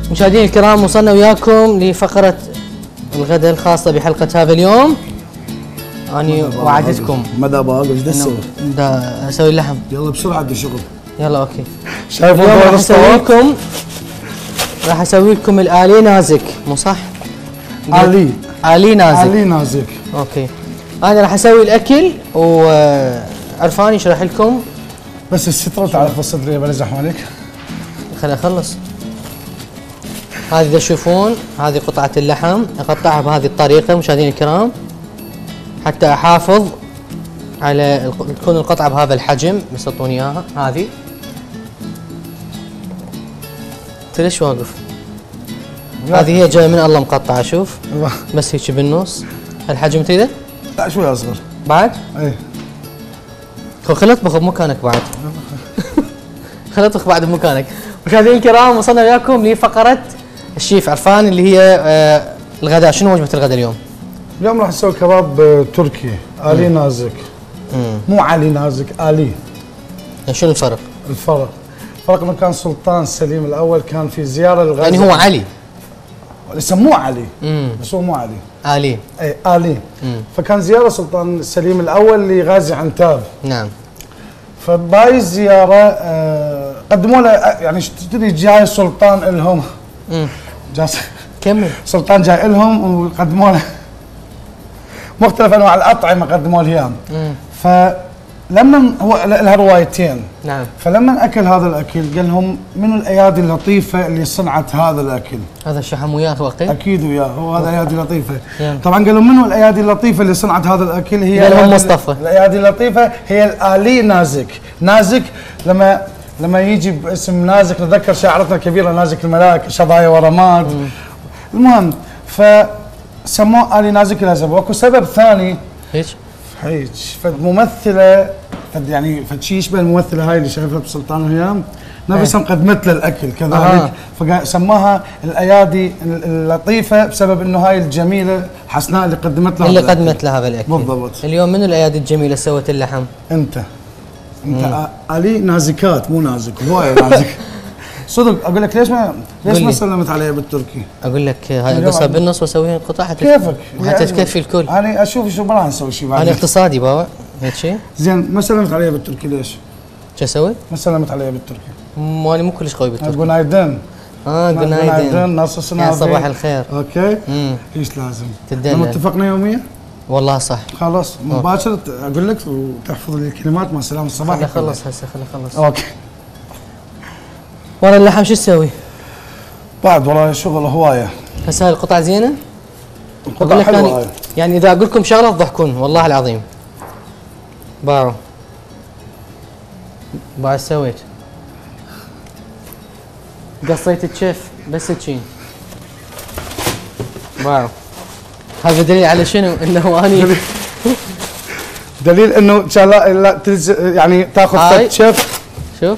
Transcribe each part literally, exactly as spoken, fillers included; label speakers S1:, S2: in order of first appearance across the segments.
S1: مشاهدينا الكرام، وصلنا وياكم لفقرة الغداء الخاصة بحلقة هذا اليوم. أنا وعدتكم
S2: مدى باقي ايش تسوي؟
S1: دا أسوي اللحم.
S2: يلا بسرعة بدي شغل.
S1: يلا أوكي.
S2: شايف
S1: اليوم راح أسوي لكم راح أسوي لكم الآلي نازك، مو صح؟
S2: آلي
S1: آلي نازك.
S2: آلي نازك.
S1: أوكي. أنا راح أسوي الأكل وعرفان يشرح لكم.
S2: بس السترة تعرف الصدرية بلا زحمة عليك.
S1: خليني أخلص. هذه إذا تشوفون هذه قطعة اللحم أقطعها بهذه الطريقة مشاهدينا الكرام حتى أحافظ على تكون القطعة بهذا الحجم. بس أعطوني إياها هذه. أنت ليش واقف؟ هذه هي جاية من الله مقطعة، شوف بس هيك بالنص هالحجم تريده؟
S2: لا شوي أصغر
S1: بعد؟
S2: إيه
S1: خل اطبخ بمكانك بعد. خل اطبخ بعد بمكانك. مشاهدينا الكرام، وصلنا وياكم لفقرة الشيف عرفان اللي هي آه الغداء. شنو وجبة الغداء اليوم؟
S2: اليوم راح نسوي كباب تركي آلي نازك. مم. مو علي نازك، آلي.
S1: شنو الفرق؟
S2: الفرق الفرق انه كان سلطان سليم الاول كان في زياره للغازي.
S1: يعني هو علي
S2: يسموه علي.
S1: مم.
S2: بس هو مو علي.
S1: آلي.
S2: اي آلي. مم. فكان زياره سلطان سليم الاول لغازي عنتاب.
S1: نعم.
S2: فباي الزياره آه قدموا له يعني تدري جاي سلطان الهم.
S1: امم
S2: جاس
S1: كمل.
S2: سلطان جاي لهم وقدموا له مختلف انواع الاطعمه قدموا له اياهم. فلما هو لها روايتين.
S1: نعم.
S2: فلما اكل هذا الاكل قال لهم منو الايادي اللطيفه اللي صنعت هذا الاكل؟
S1: هذا الشحم وياه وقيل؟
S2: اكيد وياه، هو هذا ايادي لطيفه.
S1: يعني.
S2: طبعا قالوا منو الايادي اللطيفه اللي صنعت هذا الاكل؟ هي
S1: قال لهم مصطفى.
S2: الايادي اللطيفه هي الآلي نازك. نازك لما لما يجي باسم نازك نتذكر شاعرتنا الكبيره نازك الملائكه شظايا ورماد. مم. المهم فسموه آلي نازك لهذا. واكو سبب ثاني
S1: هيك
S2: هيك فد ممثله فد يعني فد شيء يشبه الممثله هاي اللي شايفها بسلطان الهيام نفسها قدمت له الاكل كذلك. آه. فسماها الايادي اللطيفه بسبب انه هاي الجميله حسناء اللي قدمت له
S1: اللي قدمت له هذا الاكل.
S2: بالضبط.
S1: اليوم منو الايادي الجميله سوت اللحم؟
S2: انت انت آلي نازكات مو نازك هوايه نازك. صدق اقول لك ليش ما ليش ما سلمت علي بالتركي؟
S1: اقول لك هاي اقصها بالنص واسويها قطع حتى
S2: كيفك
S1: حتى تكفي الكل.
S2: انا اشوف شو ما راح نسوي شيء بعد.
S1: انا اقتصادي بابا هيك شيء.
S2: زين ما سلمت علي بالتركي ليش؟
S1: شو اسوي؟
S2: ما سلمت علي بالتركي.
S1: مو انا مو كلش قوي بالتركي.
S2: جود نايدن.
S1: اه جود نايدن
S2: نص السنه.
S1: يا صباح الخير.
S2: اوكي. امم ايش لازم؟
S1: تدلل.
S2: اتفقنا يوميا؟
S1: والله صح.
S2: خلاص مباشرة اقول لك وتحفظ لي الكلمات مع السلامة الصباح.
S1: خليني اخلص هسه خليني اخلص.
S2: اوكي.
S1: ورا اللحم شو تسوي؟
S2: بعد وراي شغل هواية.
S1: هسه هاي القطع زينة؟
S2: القطع حلوة هاي.
S1: يعني اذا اقول لكم شغلة تضحكون والله العظيم. باعوا. باع ايش سويت؟ قصيت الشيف بس هيجي. باعوا. هذا دليل على شنو؟ انه اني
S2: دليل انه ان شاء الله لا تلز يعني تاخذ فد شيف.
S1: شوف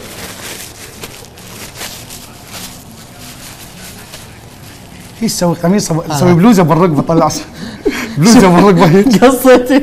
S2: هي تسوي قميص تسوي بلوزه بالرقبه طلع بلوزه بالرقبه هيك
S1: قصيتي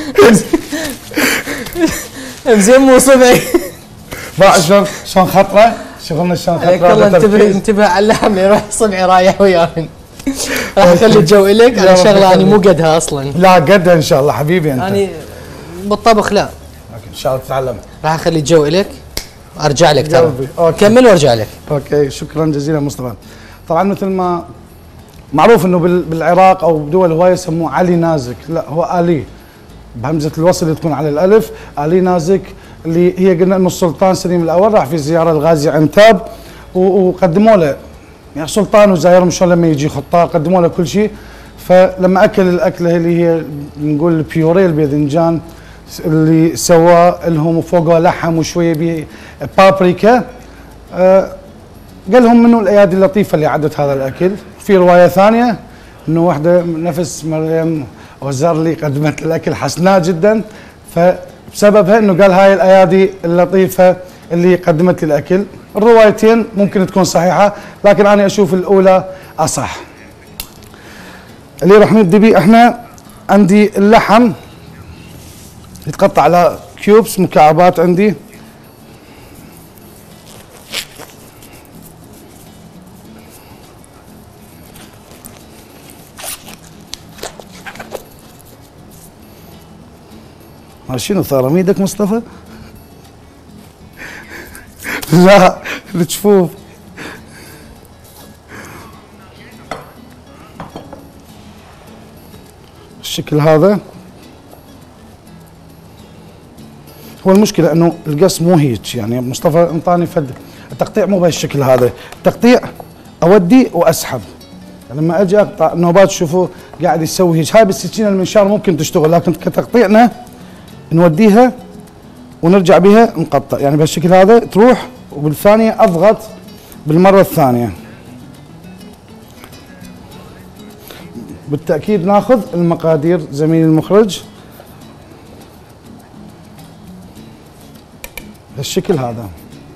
S1: مزين مو صبعي.
S2: باع شلون شلون خطره شغلنا شلون خطره.
S1: والله انتبه انتبه على اللحم اللي راح صبعي رايح وياي. راح اخلي الجو الك على شغله انا مو قدها اصلا.
S2: لا قدها ان شاء الله حبيبي انت.
S1: يعني بالطبخ لا.
S2: اوكي ان شاء الله تتعلم.
S1: راح اخلي الجو الك ارجع لك ترى. كمل وارجع لك.
S2: اوكي شكرا جزيلا مصطفى. طبعا مثل ما معروف انه بالعراق او بدول هوايه يسموه علي نازك. لا هو آلي بهمزه الوصل اللي تكون على الالف. آلي نازك اللي هي قلنا انه السلطان سليم الاول راح في زياره لغازي عنتاب وقدموا له يعني سلطان وزايرهم شلون لما يجي خطار قدموا له كل شيء. فلما اكل الاكله اللي هي نقول البيوري الباذنجان اللي سواه لهم وفوقه لحم وشويه بابريكا آه قال لهم منو الايادي اللطيفه اللي عدت هذا الاكل. في روايه ثانيه انه واحده نفس مريم وزارلي قدمت الاكل حسناء جدا فبسببها انه قال هاي الايادي اللطيفه اللي قدمت لي الاكل. الروايتين ممكن تكون صحيحه لكن انا اشوف الاولى اصح. اللي راح نبدي بيه احنا عندي اللحم يتقطع على كيوبس مكعبات عندي. ما شنو ثارم ايدك مصطفى؟ لا الجفوف. الشكل هذا هو المشكلة، انه القص مو هيك، يعني مصطفى انطاني فد التقطيع مو بهالشكل هذا، التقطيع اودي واسحب. لما اجي اقطع نوبات تشوفوه قاعد يسوي هيك، هاي بالسكينة المنشار ممكن تشتغل، لكن كتقطيعنا نوديها ونرجع بها نقطع، يعني بهالشكل هذا تروح، وبالثانية اضغط بالمرة الثانية. بالتأكيد ناخذ المقادير زميلي المخرج بالشكل هذا.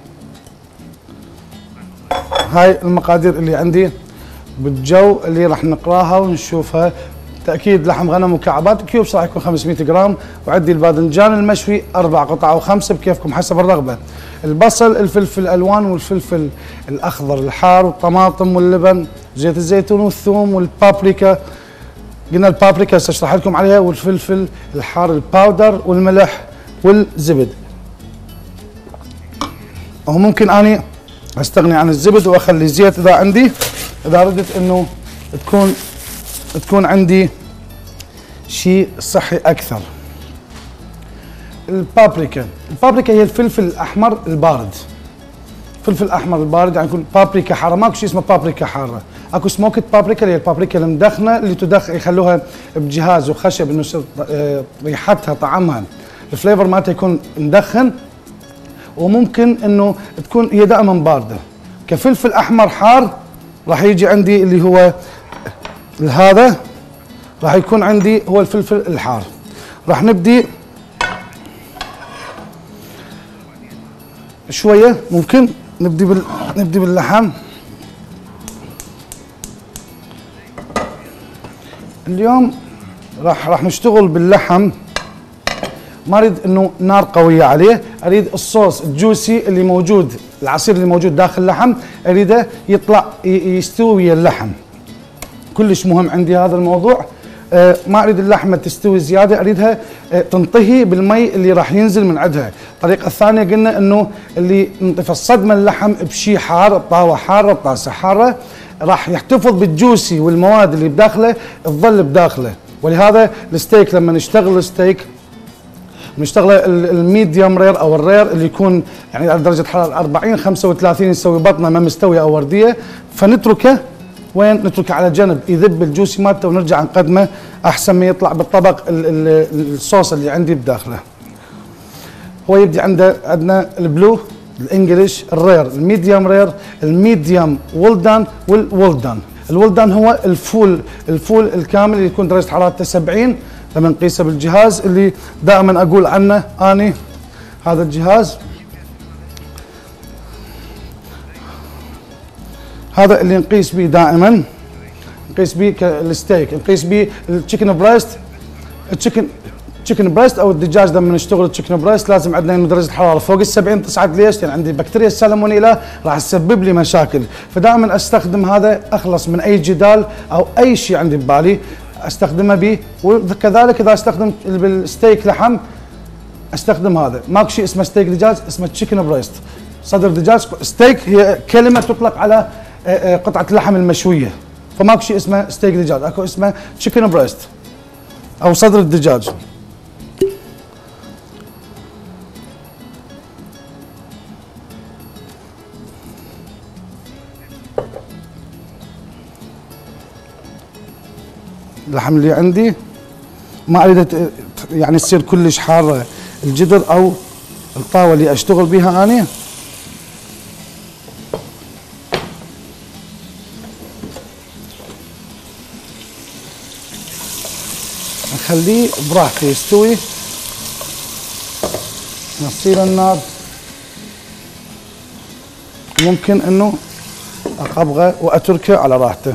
S2: هاي المقادير اللي عندي بالجو اللي راح نقراها ونشوفها. تأكيد لحم غنم مكعبات كيوبس راح يكون خمسمئة جرام، وعندي الباذنجان المشوي أربع قطع أو خمسة بكيفكم حسب الرغبة. البصل، الفلفل الألوان والفلفل الأخضر الحار، والطماطم واللبن، زيت الزيتون والثوم والبابريكا. قلنا البابريكا هسه اشرح لكم عليها، والفلفل الحار الباودر، والملح والزبد. أو ممكن أني أستغني عن الزبد وأخلي زيت إذا عندي، إذا ردت إنه تكون تكون عندي شيء صحي أكثر. البابريكا، البابريكا هي الفلفل الأحمر البارد. الفلفل الأحمر البارد يعني يكون بابريكا حارة، ماكو شيء اسمه بابريكا حارة. اكو سموكت بابريكا اللي هي البابريكا المدخنة اللي تدخ يخلوها بجهاز وخشب انه يصير ريحتها طعمها الفليفر مالتها يكون مدخن، وممكن انه تكون هي دائما باردة. كفلفل أحمر حار راح يجي عندي اللي هو هذا، راح يكون عندي هو الفلفل الحار. راح نبدي شويه، ممكن نبدي بال... نبدي باللحم. اليوم راح راح نشتغل باللحم، ما اريد انه نار قويه عليه، اريد الصوص الجوسي اللي موجود، العصير اللي موجود داخل اللحم اريده يطلع يستوي ويا اللحم. كلش مهم عندي هذا الموضوع. أه ما اريد اللحمه تستوي زياده، اريدها أه تنطهي بالمي اللي راح ينزل من عندها. الطريقه الثانيه قلنا انه اللي نطفي الصدمه اللحم بشيء حار، الطاوه حاره، الطاسه حاره، راح يحتفظ بالجوسي والمواد اللي بداخله تظل بداخله. ولهذا الستيك لما نشتغل ستيك نشتغله الميديوم رير او الرير اللي يكون يعني على درجه حراره أربعين خمسة وثلاثين، يسوي بطنه ما مستويه او ورديه، فنتركه وين؟ نتركه على جنب يذب الجوسي مالته ونرجع نقدمه احسن ما يطلع بالطبق الصوص اللي عندي بداخله. هو يبدي عنده عندنا البلو، الانجليش، الرير، الميديوم رير، الميديوم ويلدان والولدان. الولدان هو الفول، الفول الكامل اللي يكون درجه حرارته سبعين لما نقيسه بالجهاز اللي دائما اقول عنه اني. هذا الجهاز هذا اللي نقيس به دائما، نقيس به الستيك، نقيس به التشيكن بريست. التشيكن تشيكن بريست او الدجاج لما نشتغل التشيكن بريست لازم عندنا درجه الحراره فوق ال سبعين تصعد. ليش؟ لان يعني عندي بكتيريا السالمونيلا راح تسبب لي مشاكل، فدائما استخدم هذا اخلص من اي جدال او اي شيء عندي ببالي استخدمه به. وكذلك اذا استخدم بالستيك لحم استخدم هذا، ماكو شيء اسمه ستيك دجاج، اسمه تشيكن بريست، صدر دجاج. ستيك هي كلمه تطلق على قطعه اللحم المشويه، فماكو شيء اسمه ستيك دجاج، اكو اسمه تشيكن بريست او صدر الدجاج. اللحم اللي عندي ما اريد يعني تصير كلش حاره الجدر او الطاوه اللي اشتغل بها اني. نخليه براحته يستوي، نصير النار ممكن انه اقبغه واتركه على راحته.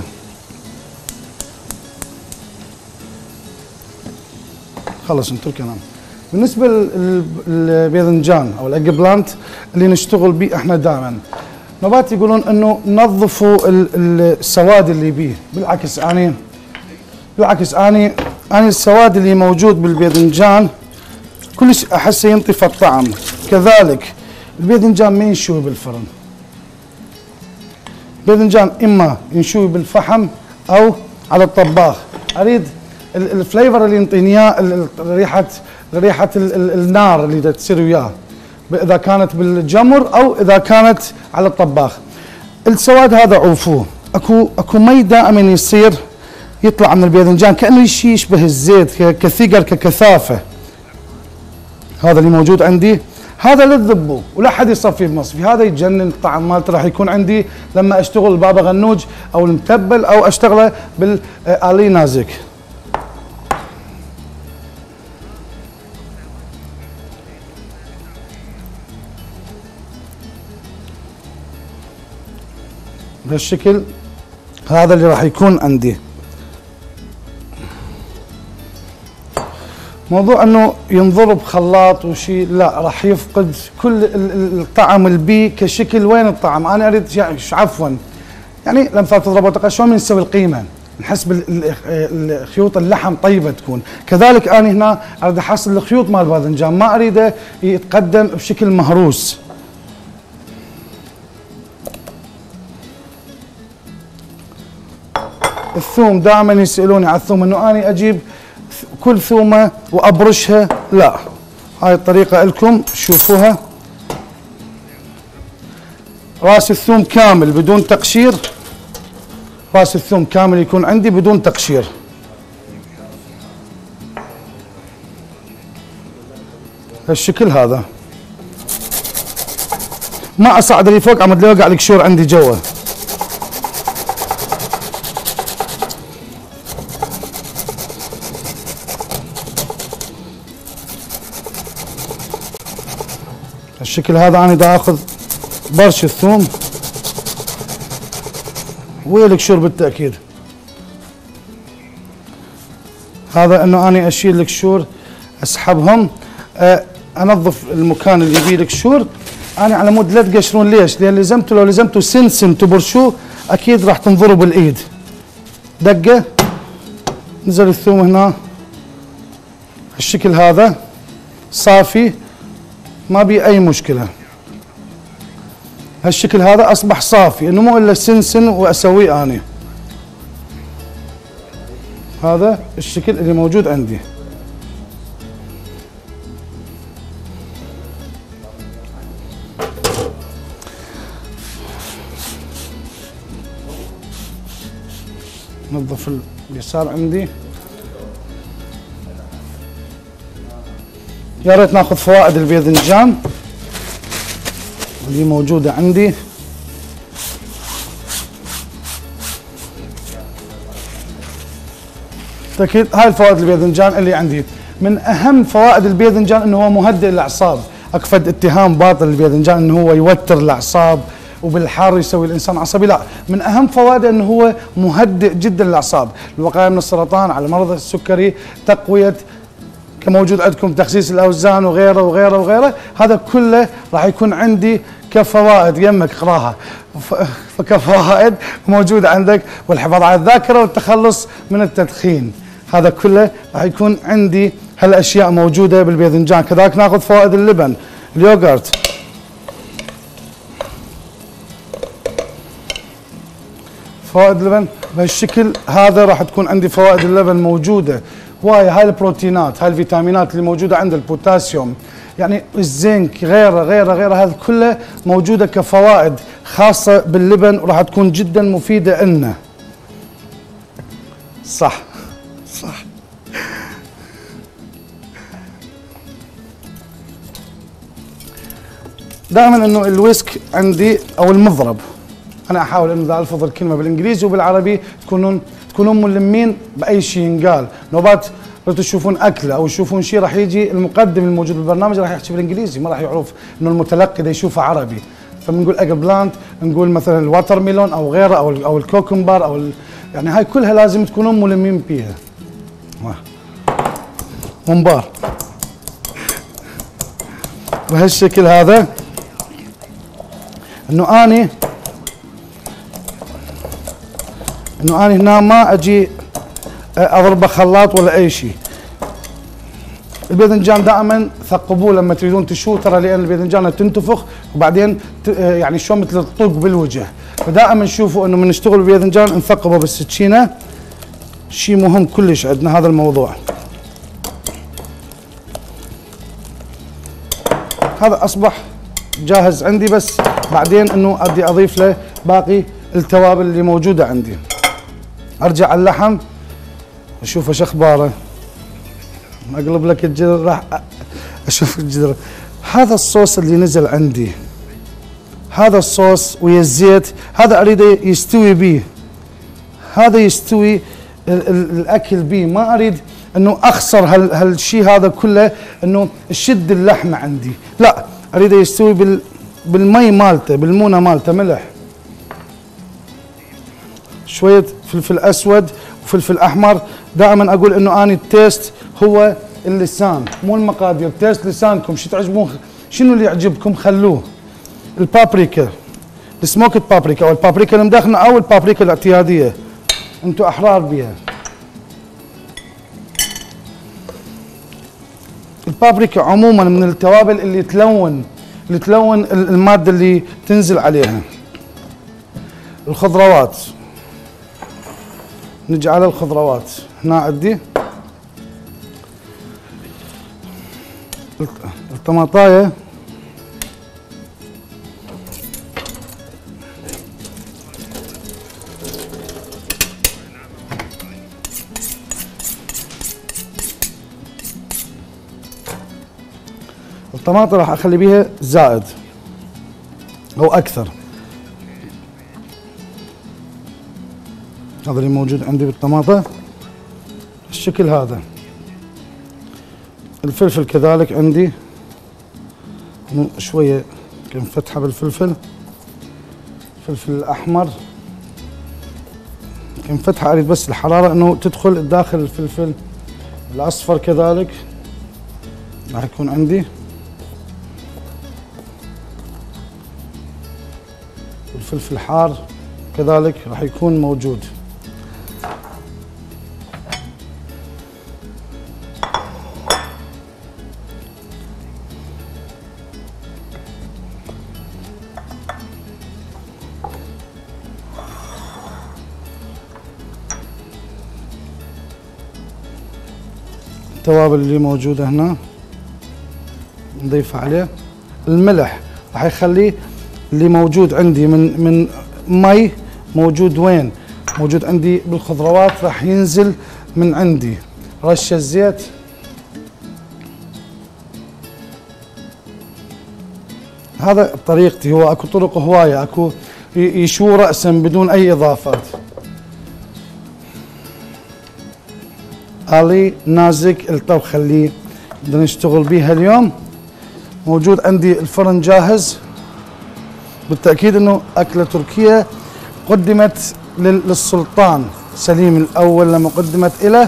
S2: خلص نتركه نام. بالنسبه للباذنجان او الاج بلانت اللي نشتغل به احنا دائما، نوبات يقولون انه نظفوا السواد اللي بيه. بالعكس اني بالعكس اني اني السواد اللي موجود بالباذنجان كلش احسه ينطي الطعم. كذلك الباذنجان ما ينشوي بالفرن، الباذنجان اما ينشوي بالفحم او على الطباخ. اريد الفليفر اللي ينطيني اياه، ريحه ريحه النار اللي تصير وياه، اذا كانت بالجمر او اذا كانت على الطباخ. السواد هذا عوفوه، اكو اكو مي دائما يصير يطلع من الباذنجان كانه شيء يشبه الزيت، كثقل ككثافه. هذا اللي موجود عندي، هذا لا تذبوه ولا حد يصفيه بمصفي، هذا يجنن. الطعم مالته راح يكون عندي لما اشتغل البابا غنوج او المتبل او اشتغله بالالي نازك. بهالشكل هذا اللي راح يكون عندي. موضوع انه ينضرب خلاط وشيء، لا، راح يفقد كل الطعم البي كشكل. وين الطعم؟ انا اريد عفوا يعني لما تضرب شلون نسوي القيمه؟ نحس بالخيوط اللحم طيبه تكون. كذلك انا هنا اريد احصل الخيوط مال الباذنجان، ما اريده يتقدم بشكل مهروس. الثوم دائما يسالوني على الثوم، انه اني اجيب كل ثومه وابرشها، لا، هاي الطريقه لكم شوفوها. راس الثوم كامل بدون تقشير، راس الثوم كامل يكون عندي بدون تقشير. هالشكل هذا، ما اصعد اللي فوق عمد لي يوقع القشور عندي جوا. الشكل هذا انا دا اخذ برش الثوم والقشور بالتاكيد. هذا انه اني اشيل القشور اسحبهم، أه انظف المكان اللي فيه القشور. انا على مود لا تقشرون، ليش؟ لان لزمتوا لو لزمتوا سن سن تبرشوه اكيد راح تنضروا بالايد. دقه نزل الثوم هنا الشكل هذا صافي، ما بي اي مشكله. هالشكل هذا اصبح صافي، انه مو الا سن سن واسويه اني. هذا الشكل اللي موجود عندي. نظف اليسار عندي. يا ريت ناخذ فوائد الباذنجان اللي موجوده عندي. اكيد هاي الفوائد الباذنجان اللي عندي. من اهم فوائد الباذنجان انه هو مهدئ الاعصاب. اكفد اتهام باطل الباذنجان انه هو يوتر الاعصاب وبالحار يسوي الانسان عصبي، لا، من اهم فوائده انه هو مهدئ جدا للاعصاب، الوقايه من السرطان، على مرض السكري، تقويه كموجود عندكم تخسيس الاوزان وغيره وغيره وغيره. هذا كله راح يكون عندي كفوائد، يمك اقراها كفوائد موجوده عندك، والحفاظ على الذاكره والتخلص من التدخين. هذا كله راح يكون عندي هالاشياء موجوده بالباذنجان. كذلك ناخذ فوائد اللبن، اليوغرت، فوائد اللبن بهالشكل هذا راح تكون عندي فوائد اللبن موجوده. هوايه هاي البروتينات، هاي الفيتامينات اللي موجوده عند البوتاسيوم، يعني الزنك، غيره غيره غيره، هذا كله موجوده كفوائد خاصه باللبن، وراح تكون جدا مفيده لنا. صح صح. دائما انه الويسك عندي او المضرب، انا احاول انه اذا الفظ الكلمه بالانجليزي وبالعربي تكونون تكونون ملمين باي شيء ينقال. نوبات لو تشوفون اكله او تشوفون شيء راح يجي المقدم الموجود بالبرنامج راح يحكي بالانجليزي، ما راح يعرف انه المتلقي ده يشوفه عربي. فبنقول اجل بلانت، نقول مثلا الواتر ميلون او غيره او او الكوكمبر او يعني هاي كلها لازم تكونون ملمين بيها. ممبار بهالشكل هذا، انه اني انه اني هنا ما اجي اضربه خلاط ولا اي شيء. الباذنجان دائما ثقبوه لما تريدون تشوه، ترى لان الباذنجان تنتفخ وبعدين يعني شو مثل الطوق بالوجه، فدائما شوفوا انه من نشتغل بالباذنجان نثقبه بالسكينه، شيء مهم كلش عندنا هذا الموضوع. هذا اصبح جاهز عندي، بس بعدين انه ابدي اضيف له باقي التوابل اللي موجوده عندي. ارجع على اللحم اشوفه شو اخباره، اقلب لك الجدر راح اشوف الجدر. هذا الصوص اللي نزل عندي، هذا الصوص ويا الزيت، هذا اريده يستوي بيه، هذا يستوي ال ال الاكل بيه، ما اريد انه اخسر هال هالشيء هذا كله، انه شد اللحمه عندي، لا اريده يستوي بال بالمي مالته، بالمونه مالته، ملح، شويه فلفل اسود وفلفل احمر. دائما اقول انه اني التيست هو اللسان مو المقادير، تيست لسانكم، شو تعجبون، شنو اللي يعجبكم خلوه. البابريكا، السموكت بابريكا او البابريكا المدخنه او البابريكا الاعتياديه، انتم احرار بها. البابريكا عموما من التوابل اللي تلون اللي تلون الماده اللي تنزل عليها. الخضروات، نجي على الخضروات، هنا عندي الطماطايه، الطماطم راح اخلي بيها زائد او اكثر. هذا اللي موجود عندي بالطماطم الشكل هذا. الفلفل كذلك عندي شويه كم فتحه بالفلفل، الفلفل الاحمر كم فتحه، اريد بس الحراره انه تدخل داخل الفلفل الاصفر، كذلك راح يكون عندي الفلفل الحار كذلك راح يكون موجود. التوابل اللي موجودة هنا نضيف عليه. الملح راح يخليه اللي موجود عندي من من مي موجود وين؟ موجود عندي بالخضروات، راح ينزل من عندي. رشة زيت، هذا طريقتي، هو اكو طرق هواية، اكو يشوي رأسا بدون اي اضافات. آلي نازك الطبخة اللي بدنا نشتغل بيها اليوم. موجود عندي الفرن جاهز، بالتأكيد انه أكلة تركية قدمت للسلطان سليم الأول لما قدمت إليه.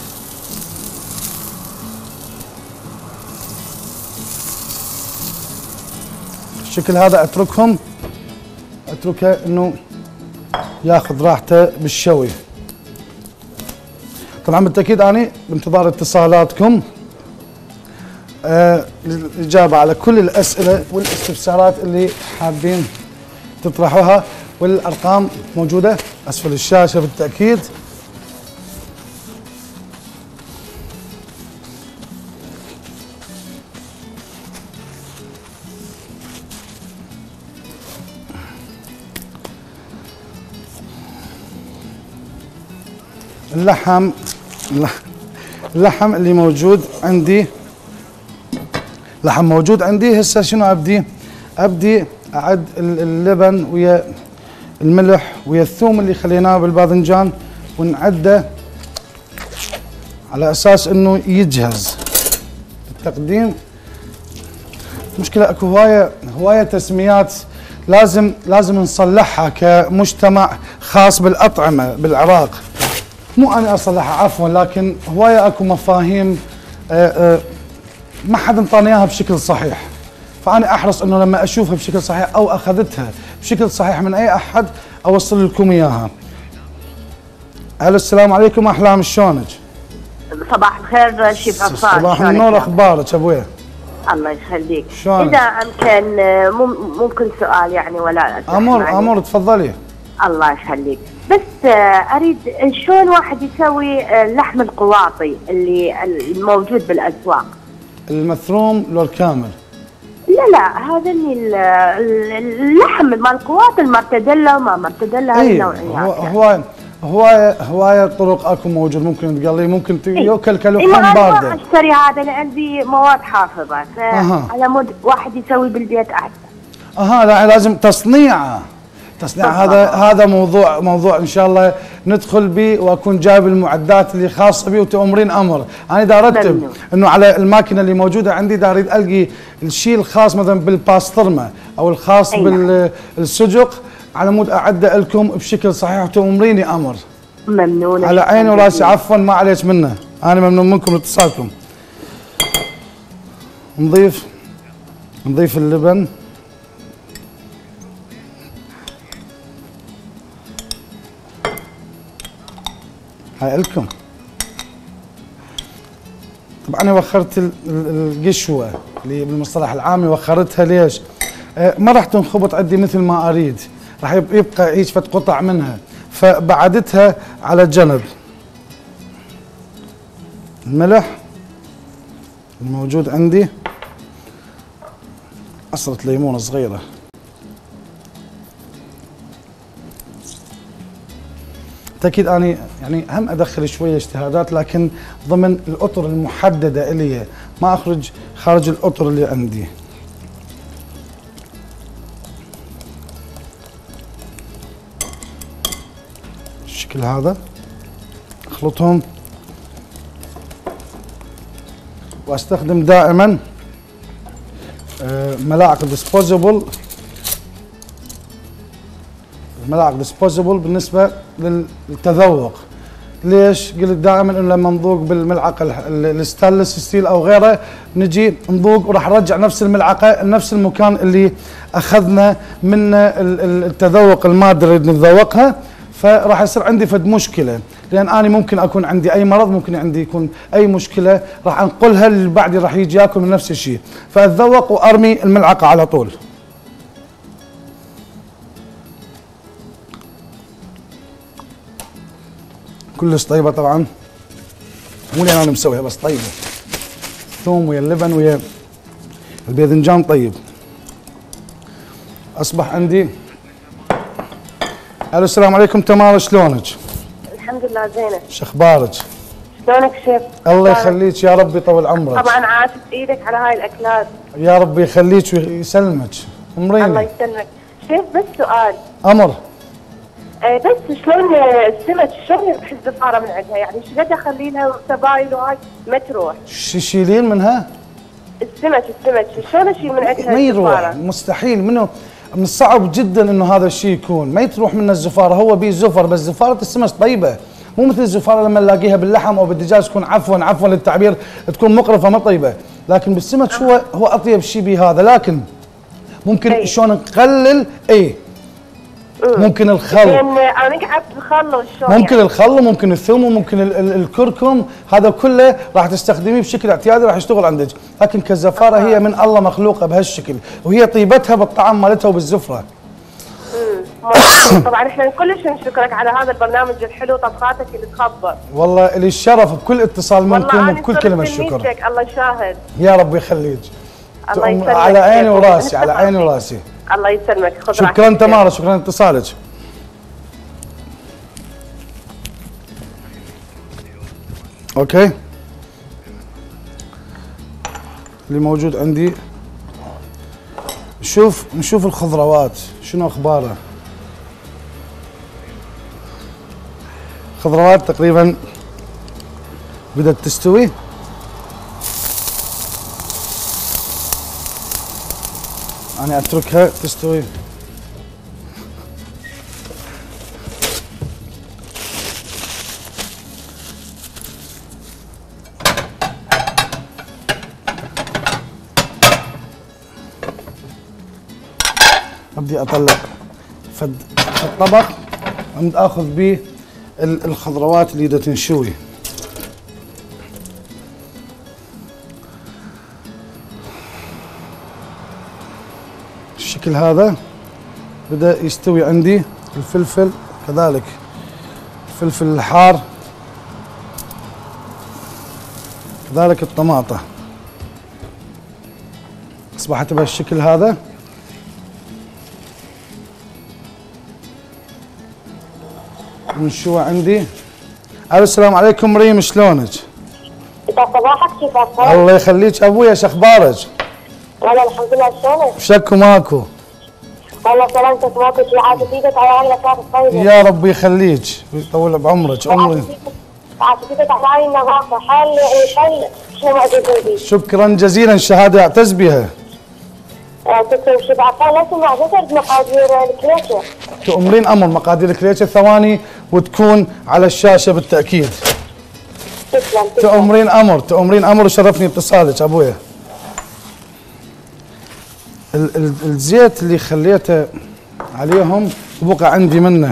S2: الشكل هذا أتركهم أتركه انه ياخذ راحته بالشوي. طبعا بالتأكيد أنا بانتظار اتصالاتكم آه للإجابة على كل الأسئلة والاستفسارات اللي حابين تطرحوها، والأرقام موجودة أسفل الشاشة بالتأكيد. اللحم اللحم اللي موجود عندي، لحم موجود عندي. هسه شنو ابدي؟ ابدي اعد اللبن ويا الملح ويا الثوم اللي خليناه بالباذنجان ونعده على اساس انه يجهز التقديم. مشكلة اكو هوايه هوايه تسميات لازم لازم نصلحها كمجتمع خاص بالاطعمه بالعراق. مو انا اصلحها عفوا، لكن هوايه اكو مفاهيم آآ آآ ما حد انطاني اياها بشكل صحيح، فانا احرص انه لما اشوفها بشكل صحيح او اخذتها بشكل صحيح من اي احد اوصل لكم اياها. الو السلام عليكم احلام، شلونك؟
S3: صباح الخير شيف غفار.
S2: صباح النور، اخبارك ابويا؟
S3: الله يخليك.
S2: شلونك؟
S3: اذا امكن ممكن سؤال يعني ولا
S2: امور امور تفضلي.
S3: الله يخليك. بس اريد شلون واحد يسوي اللحم القواطي اللي الموجود بالاسواق؟
S2: المثروم لو الكامل؟
S3: لا لا، هذا اللحم مال القواطي المرتديلا وما مرتديلا، هاي النوعيات.
S2: هو هواية هواية طرق اكو موجود، ممكن تقلي، ممكن ياكل كلحم بارده.
S3: انا اشتري هذا لان عندي مواد حافظه، فعلى مود واحد يسوي بالبيت احسن.
S2: اها لا لازم تصنيعه. تصنيع هذا هذا موضوع موضوع ان شاء الله ندخل به، واكون جايب المعدات اللي خاصه بي وتأمرين امر. انا دا ارتب انه على الماكينه اللي موجوده عندي دا اريد القي الشيء الخاص مثلا بالباسترما او الخاص بالسجق، على مود اعده لكم بشكل صحيح وتأمريني امر.
S3: ممنون.
S2: على عيني وراسي، عفوا ما عليك منه، انا ممنون منكم اتصالكم. نضيف نضيف اللبن. هاي لكم. طبعا انا وخرت القشوه اللي بالمصطلح العامي، وخرتها ليش؟ أه ما راح تنخبط عندي مثل ما اريد، راح يبقى هيك فت قطع منها، فبعدتها على جنب. الملح الموجود عندي، عصرة ليمون صغيرة، تأكيد أنا يعني هم أدخل شوية اجتهادات، لكن ضمن الأطر المحددة إلي، ما أخرج خارج الأطر اللي عندي. بالشكل هذا أخلطهم، وأستخدم دائما ملاعق ديسبوزبل. ملاعق ديسبوزبل بالنسبه للتذوق. ليش؟ قلت دائما انه لما نذوق بالملعقه الستانلس ستيل او غيره، نجي نذوق وراح نرجع نفس الملعقه لنفس المكان اللي اخذنا منه التذوق الماده اللي نتذوقها، فراح يصير عندي فد مشكله، لان انا ممكن اكون عندي اي مرض، ممكن عندي يكون اي مشكله، راح انقلها للي بعدي راح يجي ياكل من نفس الشيء، فاتذوق وارمي الملعقه على طول. كلش طيبه طبعا، مو لان انا مسويها بس طيبه. الثوم ويا اللبن ويا الباذنجان طيب. اصبح عندي. الو السلام عليكم تمارا، شلونك؟
S3: الحمد لله زينه.
S2: شخبارك؟
S3: شلونك شيف؟
S2: الله يخليك، يا رب يطول عمرك.
S3: طبعا عاشت ايدك على هاي الاكلات.
S2: يا رب يخليك ويسلمك. امريني.
S3: الله يسلمك. شيف بس سؤال.
S2: امر.
S3: آه بس شلون السمك شلون يروح الزفاره من عندها؟ يعني ايش قد اخلي لها سبايل وهاي ما تروح؟
S2: تشيلين منها؟
S3: السمك السمك شلون اشيل من عندها؟
S2: ما يروح، مستحيل. منه من الصعب جدا انه هذا الشيء يكون، ما تروح منه الزفاره، هو بيه زفر، بس زفاره السمك طيبه، مو مثل الزفاره لما نلاقيها باللحم او بالدجاج تكون عفوا عفوا للتعبير تكون مقرفه ما طيبه، لكن بالسمك هو هو اطيب شيء بهذا. لكن ممكن أي. شلون نقلل؟ اي ممكن الخل،
S3: لان انا قعدت الخل والشون،
S2: ممكن يعني. الخل وممكن الثوم وممكن ال ال الكركم، هذا كله راح تستخدميه بشكل اعتيادي راح يشتغل عندك، لكن كالزفاره آه. هي من الله مخلوقه بهالشكل، وهي طيبتها بالطعم مالتها وبالزفره.
S3: امم طبعا احنا كلش نشكرك على هذا البرنامج الحلو، طبخاتك اللي تخبر.
S2: والله لي الشرف بكل اتصال منكم وبكل كلمه الشكر.
S3: الله يشاهد.
S2: يا رب يخليك.
S3: الله يسلمك.
S2: على عيني وراسي، على عيني وراسي.
S3: الله يسلمك.
S2: شكرا تمارا، شكرا لاتصالك. اوكي، اللي موجود عندي شوف نشوف الخضروات شنو اخبارها. خضروات تقريبا بدأت تستوي. أنا أتركها تستوي. أبدي أطلع فد الطبق، أبدي آخذ به الخضروات اللي بدها تنشوي. بالشكل هذا بدأ يستوي عندي الفلفل، كذلك الفلفل الحار، كذلك الطماطة أصبحت بهالشكل هذا. من شو عندي؟ الو السلام عليكم ريم، شلونك؟
S4: صباحك كيف اخبارك؟
S2: الله يخليك ابويا، شو اخبارك؟
S4: والله الحمد لله، شلونك؟
S2: شكو ماكو؟
S4: والله سلامتك ماكو شيء، عافيتك على عيالك طيبه.
S2: يا رب يخليك ويطول بعمرك. عمري
S4: عافيتك على عيالنا ماكو حل حل شنو موجود عندي.
S2: شكرا جزيلا، الشهاده اعتز بها.
S4: تكتب شو بعد لا تسمع ذكر مقادير الكليشه.
S2: تؤمرين امر مقادير الكليشه، ثواني وتكون على الشاشه بالتاكيد.
S4: تسلم.
S2: تؤمرين امر، تؤمرين امر، وشرفني اتصالك ابويا. ال ال الزيت اللي خليته عليهم بقى عندي منه،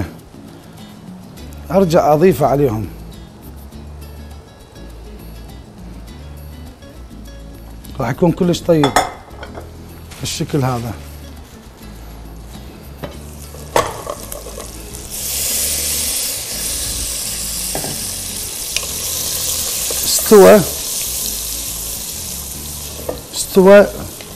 S2: ارجع اضيفه عليهم. راح يكون كلش طيب بالشكل هذا. استوى استوى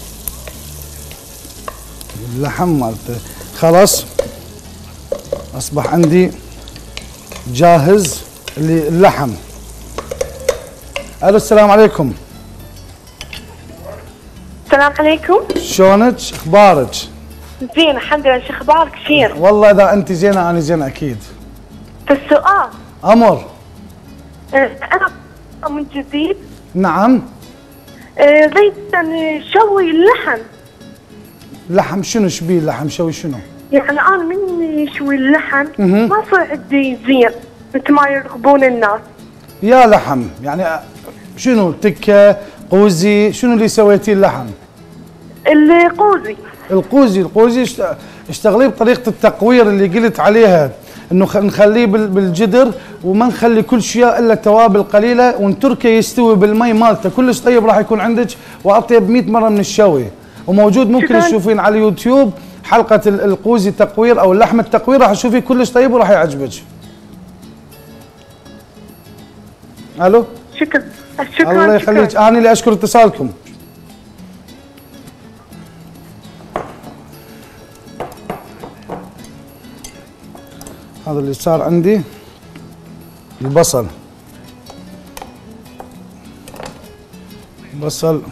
S2: اللحم مالته، خلاص اصبح عندي جاهز اللي اللحم. الو السلام عليكم.
S5: السلام عليكم.
S2: شلونك؟ اخبارك؟
S5: زين الحمد لله، شو اخبارك شير؟
S2: والله اذا انت زينه انا زين اكيد.
S5: فالسؤال
S2: امر.
S5: أه انا من جديد.
S2: نعم.
S5: أه ريت ان شوي اللحم.
S2: لحم شنو شبيه اللحم شوي شنو؟
S5: يعني انا من شوي اللحم ما صار عندي زين مثل ما يرغبون الناس.
S2: يا لحم يعني شنو؟ تكه، قوزي، شنو اللي سويتيه اللحم؟
S5: القوزي.
S2: القوزي، القوزي اشتغليه بطريقه التقوير اللي قلت عليها، انه نخليه بالجدر وما نخلي كل شيء الا توابل قليله ونتركه يستوي بالمي مالته، كلش طيب راح يكون عندك واطيب مئة مره من الشوي. وموجود ممكن تشوفين على اليوتيوب حلقه القوزي تقوير او اللحم التقوير، راح تشوفيه كلش طيب وراح يعجبك. الو.
S5: شكرا شكرا.
S2: الله يخليك، انا اللي اشكر اتصالكم. هذا اللي صار عندي البصل. بصل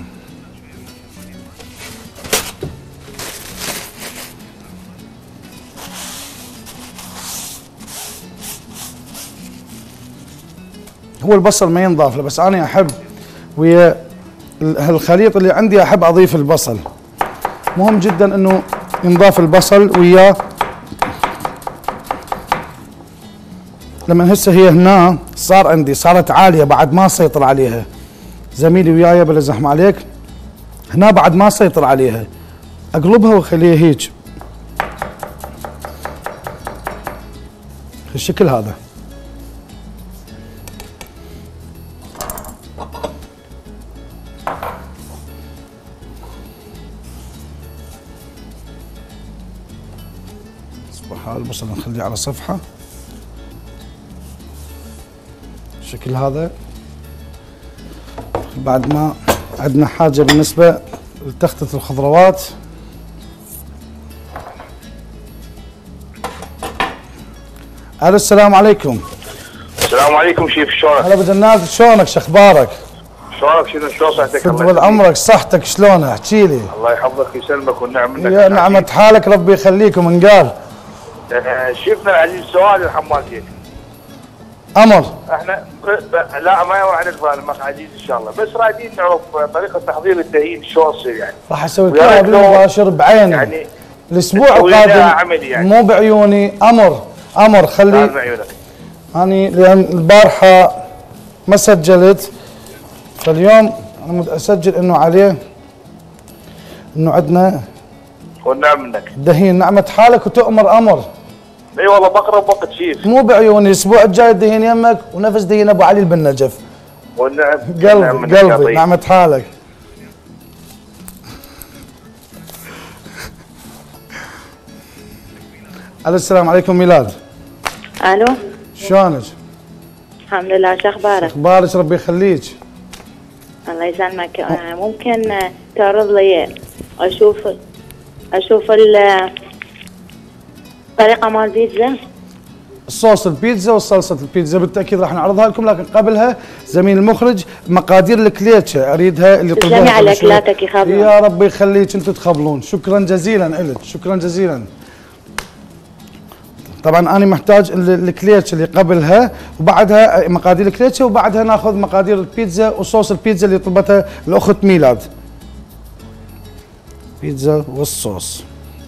S2: هو البصل ما ينضاف له، بس انا احب ويا هالخليط اللي عندي احب اضيف البصل. مهم جدا انه ينضاف البصل وياه. لما هسه هي هنا صار عندي صارت عاليه بعد ما سيطر عليها زميلي وياي بلا زحمه عليك، هنا بعد ما سيطر عليها اقلبها واخليها هيك بالشكل هذا. اصبح البصل نخليه على صفحه بالشكل هذا. بعد ما عندنا حاجه بالنسبه لتخته الخضروات، الو السلام عليكم.
S6: السلام عليكم شيف، شلونك؟
S2: هلا بدناز، شلونك؟ شو اخبارك؟
S6: شلونك؟ شنو شلون صحتك؟
S2: طول عمرك، صحتك شلونها؟ احكي لي.
S6: الله يحفظك ويسلمك والنعم منك.
S2: يا نعمة حالك، ربي يخليكم. انقال
S6: آه شيفنا العزيز، سؤال الحمالتين.
S2: امر.
S6: احنا لا ما نعرف المخ عزيز ان شاء الله، بس رايدين نعرف طريقه تحضير التهيين شلون تصير يعني.
S2: راح اسوي لك مباشر بعيني يعني الاسبوع القادم يعني. مو بعيوني. امر امر خلي
S6: بعيونك.
S2: اني لان البارحه ما سجلت، فاليوم انا اسجل انه عليه انه عندنا
S6: والنعم منك
S2: دهين. نعمة حالك وتؤمر امر.
S6: اي والله بقرب وقت شيف.
S2: مو بعيوني، الاسبوع الجاي الدهين يمك ونفس دهين ابو علي بن نجف.
S6: والنعم
S2: قلبي قلبي. نعمة حالك. الو السلام عليكم ميلاد.
S7: الو
S2: شلونك؟
S7: الحمد لله، شو اخبارك؟
S2: اخبارك ربي يخليك.
S7: الله يسلمك. آه، ممكن آه، تعرض لي اشوف اشوف ال- الطريقه مال بيتزا؟
S2: الصوص البيتزا وصلصه البيتزا بالتاكيد راح نعرضها لكم، لكن قبلها زميل المخرج مقادير الكليتشه اريدها اللي
S7: تسلمي
S2: طلبوها
S7: على
S2: قبل شوي.
S7: اكلاتك يخبرون.
S2: يا ربي يخليك انتم تخبلون. شكرا جزيلا لك، شكرا جزيلا. طبعا انا محتاج ال- الكليتشه اللي قبلها وبعدها مقادير الكليتشه وبعدها ناخذ مقادير البيتزا وصوص البيتزا اللي طلبتها الاخت ميلاد. بيتزا والصوص.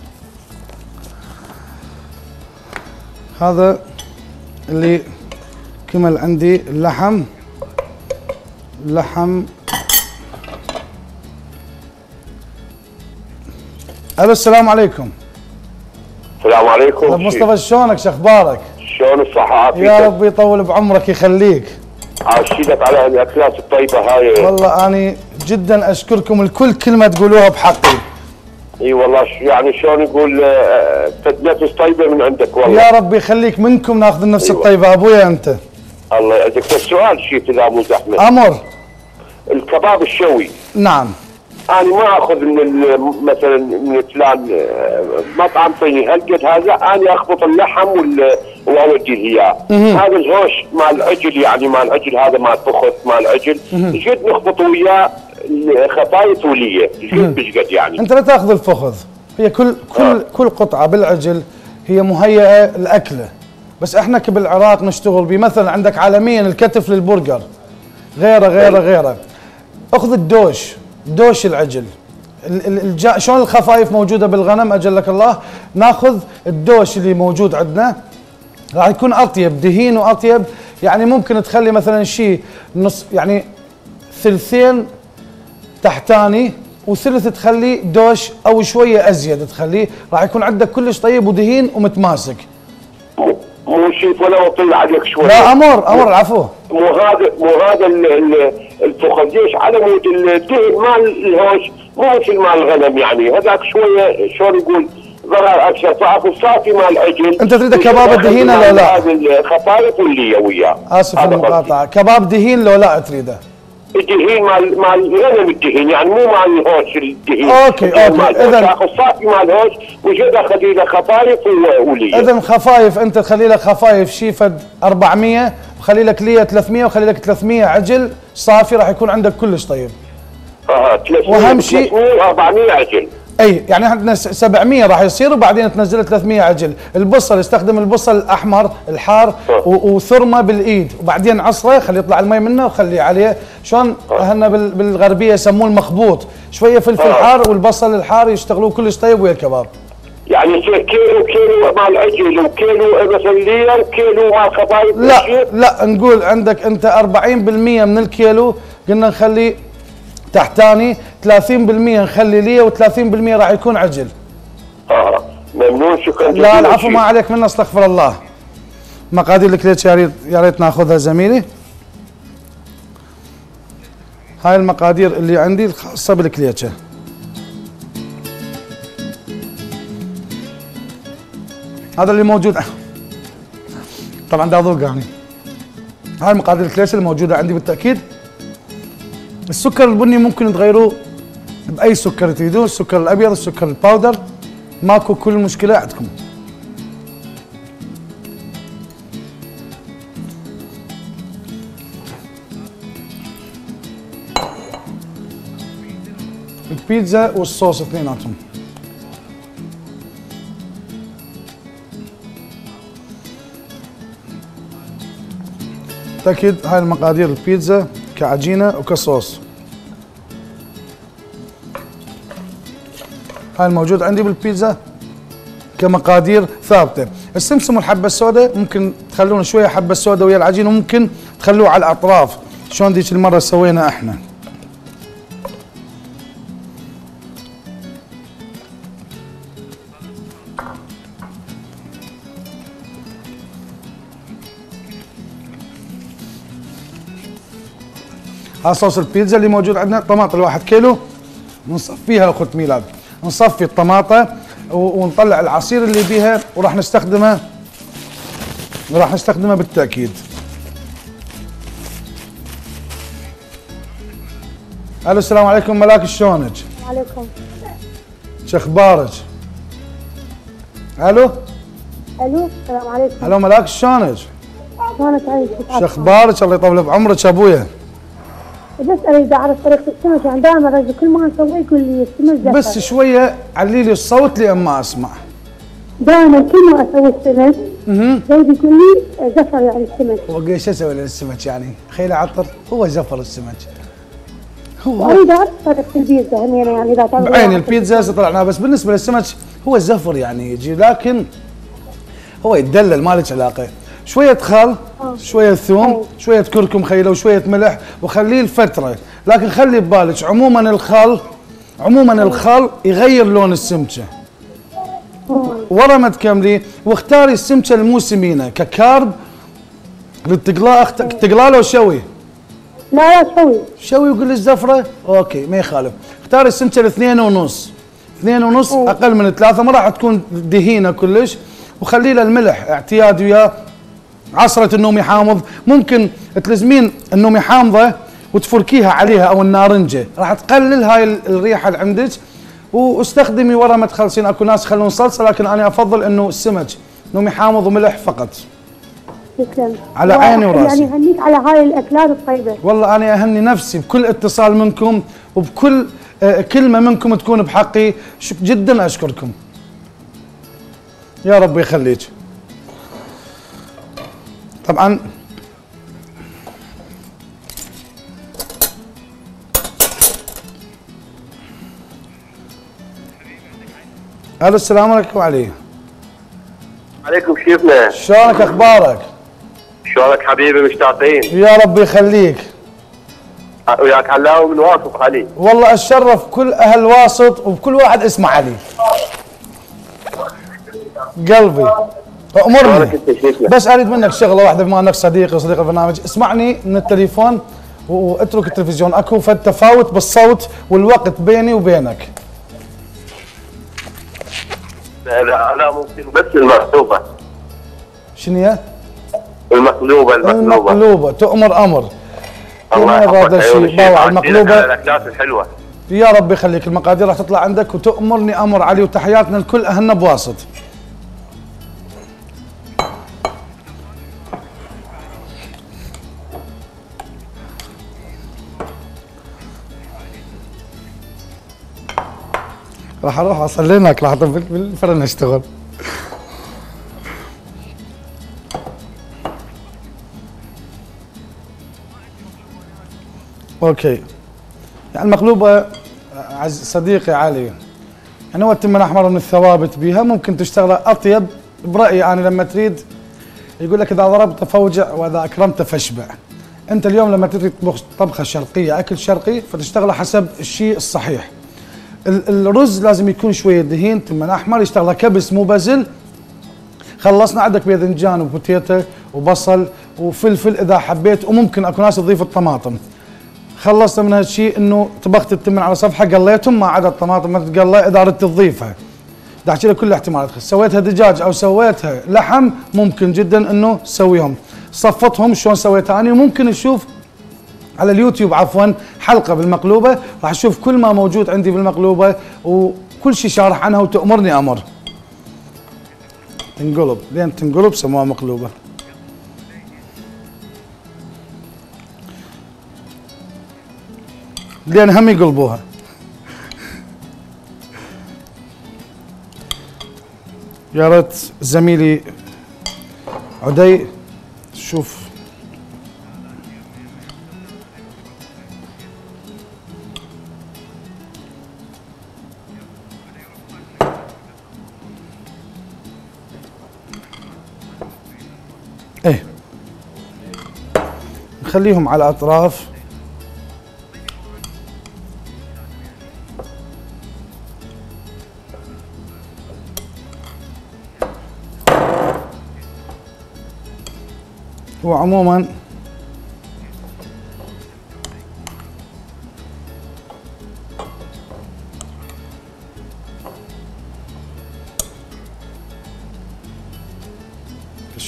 S2: هذا اللي كمل عندي اللحم. اللحم. الو السلام عليكم.
S8: السلام عليكم.
S2: طيب مصطفى شلونك؟ شو اخبارك؟
S8: شلون الصحة عافيتك؟
S2: يا رب يطول بعمرك يخليك.
S8: عاشيدك على الاكلات الطيبة هاي.
S2: والله اني جدا اشكركم الكل كلمة تقولوها بحقي.
S8: اي والله يعني شلون يقول فد نفس طيبة من عندك والله.
S2: يا رب يخليك، منكم ناخذ النفس
S8: أيوة.
S2: الطيبة ابويا انت.
S8: الله يعزك. بس سؤال شيء اذا مو زحمة.
S2: امر.
S8: الكباب الشوي.
S2: نعم.
S8: انا ما اخذ من ال- مثلا من فلان آه، مطعم صيني، هالقد هذا انا اخبط اللحم وال- واوديه اياه. هذا الهوش مال العجل، يعني مال العجل هذا مال فخذ مال العجل، ايش قد نخبط وياه خفايف وليه؟ ايش قد ايش قد يعني؟
S2: انت لا تاخذ الفخذ، هي كل كل
S8: آه.
S2: كل قطعة بالعجل هي مهيئة الاكلة، بس احنا بالعراق نشتغل بيه. مثلا عندك عالميا الكتف للبرجر، غيره غيره غيره. اخذ الدوش، دوش العجل. ال- ال- الجا شلون الخفايف موجوده بالغنم اجلك الله، ناخذ الدوش اللي موجود عندنا راح يكون اطيب دهين واطيب. يعني ممكن تخلي مثلا شيء نص، يعني ثلثين تحتاني وثلث تخلي دوش او شويه ازيد تخليه، راح يكون عندك كلش طيب ودهين ومتماسك.
S8: مو شيء ولا اطيل عليك شوي.
S2: لا امر امر العفو.
S8: مو هذا مو هذا ال- ال- الفخذ ليش على مود الدهن مال الهوش مو مثل مال الغنم، يعني هذاك شويه شلون يقول ضرر اكثر، فاخذ صافي مال العجل.
S2: انت تريد كباب الدهين ولا لا؟
S8: هذا الخفايف واللي وياه.
S2: اسف المقاطعه، كباب دهين لو لا تريده؟
S8: الدهين مال مال الغنم الدهين، يعني مو مال الهوش الدهين.
S2: اوكي اوكي اذا
S8: اخذ صافي مال الهوش وجد اخذ له خفايف وليه.
S2: اذا خفايف انت تخلي لك خفايف شيفد أربعمية وخلي لك ليه ثلاثمية وخلي لك ثلاثمية عجل صافي، راح يكون عندك كلش طيب.
S8: اه ثلاثمية
S2: واهم شيء
S8: ثلاثمية أربعمية عجل.
S2: اي يعني عندنا سبعمية راح يصير وبعدين تنزل ثلاثمية عجل. البصل استخدم البصل الاحمر الحار وثرمه بالايد وبعدين عصره خلي يطلع المي منه وخلي عليه شلون اهلنا بالغربيه يسموه المخبوط، شويه فلفل حار والبصل الحار يشتغلوه كلش طيب ويا الكباب.
S8: يعني كيلو كيلو مال عجل وكيلو مثلا ليه وكيلو مال خفايف.
S2: لا لا نقول عندك انت أربعين بالمية من الكيلو قلنا نخلي تحتاني، ثلاثين بالمية نخلي ليه وثلاثين بالمية راح يكون عجل.
S8: اه ممنون شكرا.
S2: لا العفو ما عليك منا، استغفر الله. مقادير الكليتش يا ريت يا ريت ناخذها زميلي. هاي المقادير اللي عندي الخاصه بالكليتشه. هذا اللي موجود طبعا دا اذوق يعني. هاي مقادير الكليتشه الموجوده عندي بالتاكيد. السكر البني ممكن تغيروه باي سكر تريدون، السكر الابيض، السكر الباودر، ماكو كل مشكله عندكم. البيتزا والصوص اثنيناتهم. تأكيد هاي المقادير البيتزا كعجينة وكصوص. هاي الموجود عندي بالبيتزا كمقادير ثابتة. السمسم والحبة السوداء ممكن تخلون شوية حبة السوداء ويا العجين وممكن تخلوه على الأطراف شلون ديك المرة سوينا احنا. ها صوص البيتزا اللي موجود عندنا. طماطة الواحد كيلو نصفيها اخت ميلاد، نصفي الطماطة ونطلع العصير اللي بيها وراح نستخدمه راح نستخدمه بالتاكيد. الو السلام عليكم ملاك، شلونك؟
S4: وعليكم.
S2: شو اخبارك؟ الو
S4: الو السلام عليكم.
S2: الو ملاك، شلونك؟
S4: شلونك عايش؟
S2: شو اخبارك؟ الله يطول بعمرك ابويا.
S4: بس اريد اعرف طريقه السمك، يعني دائما الرجل كل ما اسوي يقول لي السمك زفر.
S2: بس شويه علي لي الصوت لان ما اسمع.
S4: دائما كل ما اسوي السمك
S2: اها
S4: زوجي يقول لي زفر يعني السمك.
S2: هو ايش اسوي للسمك يعني؟ خيل عطر هو زفر السمك. هو
S4: اريد اعرف طريقه البيتزا هنا يعني اذا تعرف.
S2: بعين البيتزا طلعناها، بس بالنسبه للسمك هو الزفر يعني يجي، لكن هو يتدلل ما لك علاقه. شويه خل، شويه ثوم، شويه كركم خيله وشويه ملح وخليه لفتره، لكن خلي ببالك عموما الخل عموما الخل يغير لون السمكه. ورا ما تكملي واختاري السمكه الموسمينه ككارب للتقلاء. تقلاه لو شوي؟
S4: لا لا شوي.
S2: شوي وقول لي الزفره؟ اوكي ما يخالف. اختاري السمكه الاثنين ونص، اثنين ونص اقل من ثلاثه، ما راح تكون دهينه كلش، وخلي له الملح اعتياد وياه. عصره النومي حامض، ممكن تلزمين النومي حامضه وتفركيها عليها او النارنجه، راح تقلل هاي الريحه اللي عندك. واستخدمي ورا ما تخلصين، اكو ناس يخلون صلصه، لكن انا افضل انه السمك نومي حامض وملح فقط.
S4: تسلم.
S2: على عيني وراسي.
S4: يعني اهنيك على هاي الاكلات الطيبه.
S2: والله انا اهني نفسي بكل اتصال منكم وبكل آه كلمه منكم تكون بحقي، جدا اشكركم. يا رب يخليك. طبعا الو السلام عليكم علي.
S8: عليكم شيفنا.
S2: شلونك اخبارك؟
S8: شلونك حبيبي مشتاقين.
S2: يا رب يخليك.
S8: وياك علاوي من واسط علي.
S2: والله اتشرف كل اهل واسط وبكل واحد اسمه علي. قلبي امرني. بس اريد منك شغله واحده، بما انك صديقي وصديق البرنامج، اسمعني من التليفون واترك التلفزيون، اكو فد تفاوت بالصوت والوقت بيني وبينك.
S8: لا لا ممكن بس المقلوبه.
S2: شنو هي؟
S8: المقلوبه المقلوبه
S2: المقلوبه تؤمر امر.
S8: الله يحفظك.
S2: هذا الشيء باوع المقلوبه.
S8: الاكلات الحلوه.
S2: يا رب يخليك، المقادير راح تطلع عندك وتؤمرني امر علي، وتحياتنا لكل اهلنا بواسط. راح اروح اصلي لك لحظه بالفرن اشتغل. اوكي يعني المقلوبه عز صديقي علي، يعني هو التمن احمر من الثوابت بيها، ممكن تشتغل اطيب برايي انا. لما تريد يقول لك اذا ضربت فوجع واذا اكرمت فاشبع. انت اليوم لما تريد تطبخ طبخه شرقيه، اكل شرقي، فتشتغله حسب الشيء الصحيح. الرز لازم يكون شويه دهين، تمن احمر، يشتغله كبس مو بزل. خلصنا، عندك باذنجان وبوتيتا وبصل وفلفل اذا حبيت، وممكن اكو ناس تضيف الطماطم. خلصت من هالشيء انه طبخت التمن على صفحه قليتهم، ما عدا الطماطم ما تتقلى اذا ردت تضيفها. بدي احكي لك كل الاحتمالات، سويتها دجاج او سويتها لحم ممكن جدا انه تسويهم. صفتهم شلون سويتها انا، وممكن نشوف على اليوتيوب عفوا حلقه بالمقلوبه، راح اشوف كل ما موجود عندي بالمقلوبه وكل شيء شارح عنها وتأمرني امر. تنقلب، لين تنقلب سموها مقلوبه. لين هم يقلبوها. يا ريت زميلي عدي شوف. ايه نخليهم على الاطراف. هو عموما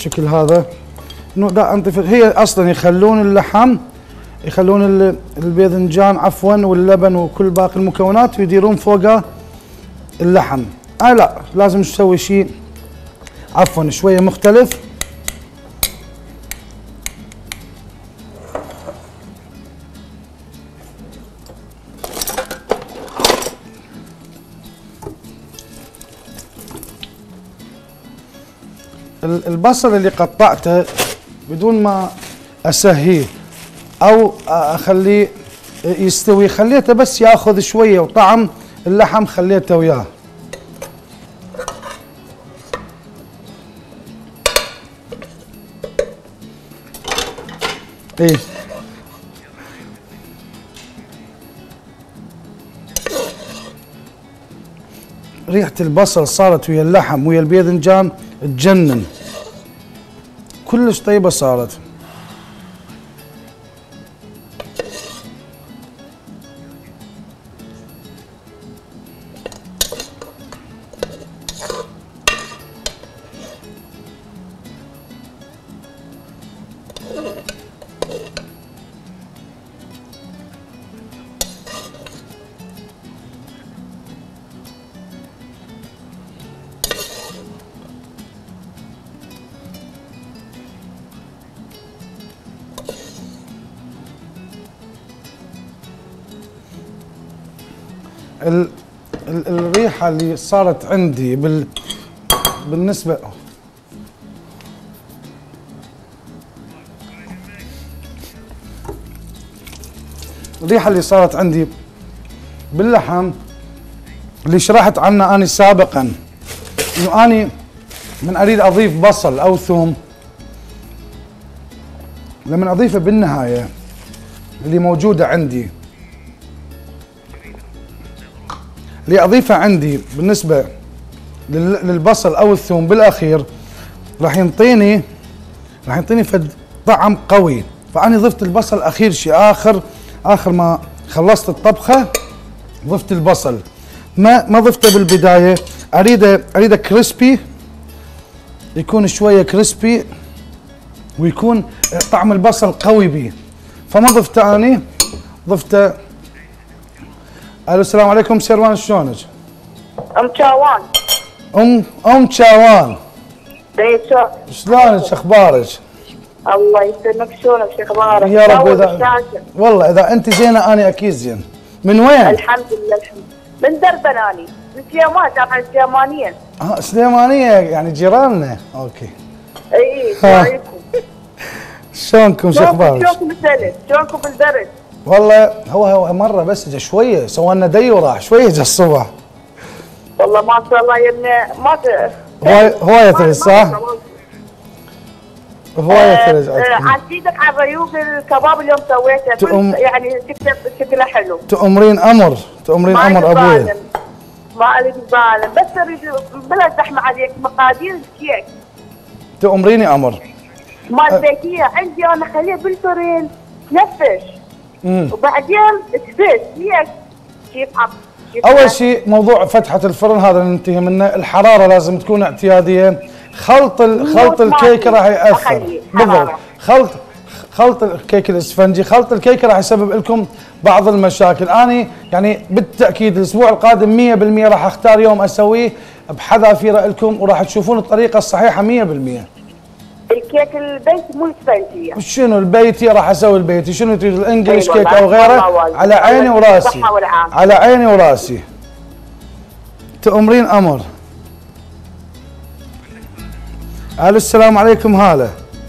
S2: بالشكل هذا. انه دا انت هي اصلا يخلون اللحم، يخلون الباذنجان عفوا واللبن وكل باقي المكونات ويديرون فوقه اللحم. آه لا لازم نسوي شيء عفوا شويه مختلف. البصل اللي قطعته بدون ما اسهيه او اخليه يستوي، خليته بس ياخذ شويه وطعم اللحم خليته وياه. ايه ريحة البصل صارت ويا اللحم ويا الباذنجان تجنن، كلش طيبة صارت. ال ال الريحة اللي صارت عندي بال بالنسبة الريحة اللي صارت عندي باللحم اللي شرحت عنه أنا سابقا، إنه أنا من أريد أضيف بصل أو ثوم، لما أضيفه بالنهاية اللي موجودة عندي اللي أضيفه عندي بالنسبة للبصل أو الثوم بالأخير راح ينطيني راح ينطيني فد طعم قوي. فأنا ضفت البصل أخير شيء، آخر آخر ما خلصت الطبخة ضفت البصل، ما ما ضفته بالبداية. أريده أريده كريسبي، يكون شوية كريسبي ويكون طعم البصل قوي بيه، فما ضفته أنا، ضفته. الو السلام عليكم سيروان، شلونك؟
S5: ام شاوان.
S2: ام ام شاوان.
S5: بيشو.
S2: شلونك اخبارك؟
S5: الله يسلمك، شلونك شو اخبارك؟
S2: يا رب. اذا والله اذا انت زينه انا اكيد زين. من وين؟
S5: الحمد لله الحمد لله. من دربن اني، من سليمان، تابع سليمانيه.
S2: اه سليمانيه يعني جيراننا، اوكي.
S5: اي عليكم.
S2: شلونكم شو اخبارك؟
S5: شلونكم بالثلج؟ شلونكم بالبرد؟
S2: والله هو هو مره بس جا شويه، سوينا دي وراح شويه جا الصبح.
S5: والله ما شاء الله يمنا ما
S2: هوايه هوايه ثلج صح؟ هوايه ثلج
S5: عندكم. عن ايدك على ريوق الكباب اليوم سويته، تأم... يعني تكتب شكله حلو.
S2: تأمرين امر، تأمرين امر ابوي.
S5: ما اريد بالم، بس اريد بلا زحمه عليك مقادير الكيك.
S2: تأمريني امر.
S5: مال البيتيه عندي انا خليه بالفرن تنفش.
S2: امم
S5: وبعدين تفش ليش؟ كيف عم
S2: اول شيء موضوع فتحه الفرن هذا ننتهي منه، الحراره لازم تكون اعتياديه، خلط خلط الكيكه راح ياثر بالضبط، خلط خلط الكيك الاسفنجي، خلط الكيكه راح يسبب لكم بعض المشاكل. اني يعني بالتاكيد الاسبوع القادم مية بالمية راح اختار يوم اسويه بحذافيره لكم، وراح تشوفون الطريقه الصحيحه مية بالمية.
S5: الكيك البيتي مو الاسفنجي.
S2: شنو البيتي؟ راح اسوي البيتي. شنو تريد الانجليش كيك او غيره؟ على عيني وراسي، على عيني وراسي. تأمرين امر. الو السلام عليكم هاله.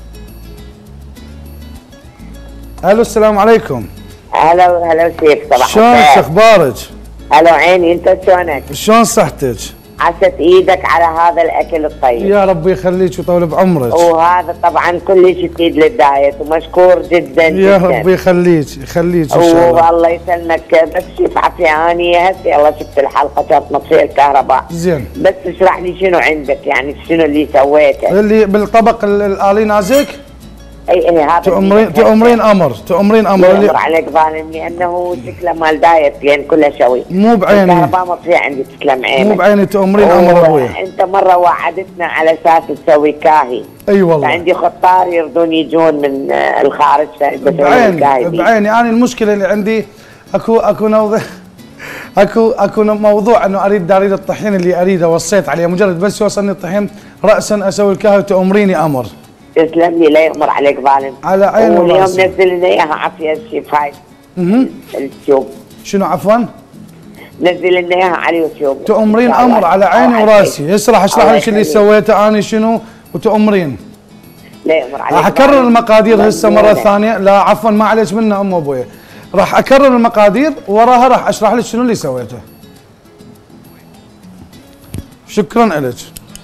S2: الو السلام عليكم.
S9: هلا هلا وسيف، صباح الخير.
S2: شلونك اخبارك؟
S9: هلا عيني، انت شلونك؟
S2: شلون صحتك؟
S9: عست ايدك على هذا الاكل الطيب.
S2: يا رب يخليك ويطول بعمرك.
S9: وهذا طبعا كلش يفيد للدايت، ومشكور جدا
S2: يا
S9: جدا.
S2: رب يخليك يخليك ان شاء الله.
S9: والله يسلمك. بس شوف عافيه، اني هسه يلا شفت الحلقه كانت مطفيه الكهرباء.
S2: زين.
S9: بس اشرح لي شنو عندك، يعني شنو اللي سويته؟
S2: اللي بالطبق الالي نازك؟
S9: اي اي هذا
S2: تؤمرين تؤمرين امر تؤمرين امر
S9: اللي يمر عليك ظالم لانه شكله مال دايت يعني كلها شوي.
S2: مو بعيني
S9: الكهرباء مطفيه عندي تسلم عينك.
S2: مو بعيني تؤمرين امر ابوي.
S9: انت مره وعدتنا على اساس تسوي كاهي.
S2: اي أيوة والله.
S9: فعندي خطار يرضون يجون من الخارج
S2: بعيني بعيني انا المشكله اللي عندي اكو اكو نوض اكو اكو موضوع انه اريد اريد الطحين اللي اريده وصيت عليه مجرد بس يوصلني الطحين راسا اسوي الكاهي تؤمريني امر.
S9: تسلم لي لا يأمر عليك ظالم.
S2: على عيني وراسي.
S9: واليوم نزل لنا اياها عافيه الشيف هاي.
S2: اها
S9: اليوتيوب.
S2: شنو عفوا؟
S9: نزل لنا اياها على اليوتيوب.
S2: تؤمرين امر على عيني وراسي، هسه راح اشرح لك اللي سويته انا شنو وتؤمرين.
S9: لا يأمر عليك.
S2: راح اكرر المقادير هسه مره ثانيه، لا عفوا ما عليك منه ام ابويا. راح اكرر المقادير وراها راح اشرح لك شنو اللي سويته. شكرا لك.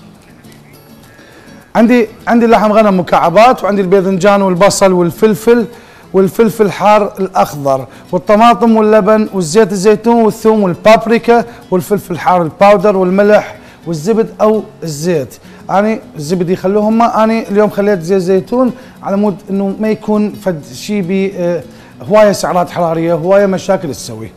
S2: عندي عندي لحم غنم مكعبات وعندي الباذنجان والبصل والفلفل والفلفل الحار الاخضر والطماطم واللبن والزيت الزيتون والثوم والبابريكا والفلفل الحار الباودر والملح والزبد او الزيت. اني الزبد يخلوهم ما اني اليوم خليت زيت زيتون على مود انه ما يكون فد شيء بي اه هوايه سعرات حراريه هوايه مشاكل تسوي.